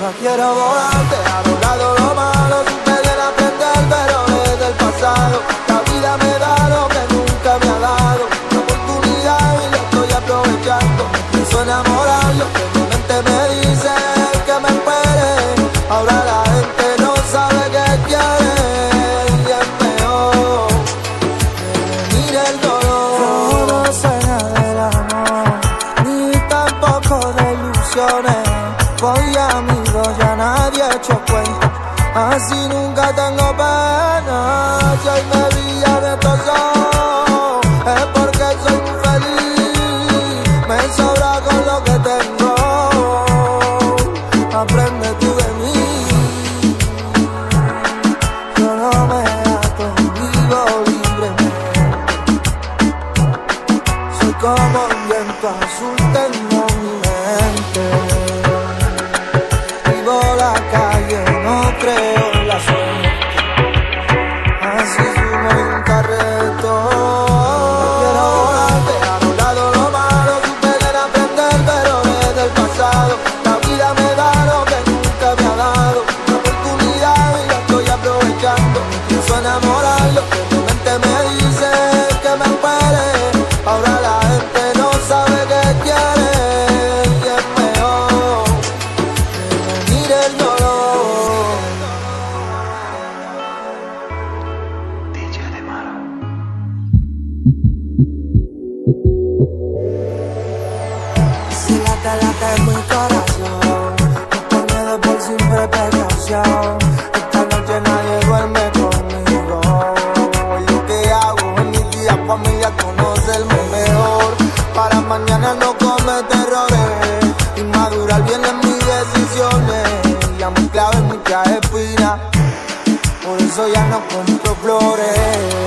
Quiero volar, dejar a un lado lo malo, supe bien aprender, pero desde el pasado. La vida me da lo que nunca me ha dado, una oportunidad y lo estoy aprovechando. Pienso enamorar, lo que mi mente me dice es que me espere. Ahora la gente no sabe qué quiere y es peor que mire el dolor. Yo no sé nada del amor, ni tampoco de ilusiones. Voy amigos, ya nadie ha hecho cuenta, así nunca tengo pena. Si hoy me vi ya me tocó, es porque soy muy feliz. Me sobra con lo que tengo, aprende tú de mí. Yo no me ato, vivo libremente. Soy como un viento azul, tengo mi mente. La calle, no creo en la suerte, así sumo en un carreto. Quiero volar, dejar a un lado lo malo, supe bien aprender, pero desde el pasado. La vida me da lo que nunca me ha dado, una oportunidad y la estoy aprovechando. Pienso enamorar, lo que mi mente me dice es que me espere. Ahora la gente no sabe qué quiere y es peor que mire el dolor. Si late en mi corazón, no por miedo, por simple precaución. Esta noche nadie duerme conmigo. Lo que hago en mis días, familia, conocerme mejor, para mañana no cometer errores y madurar bien en mis decisiones. Ya me clavé en muchas espinas, por eso ya no compro flores.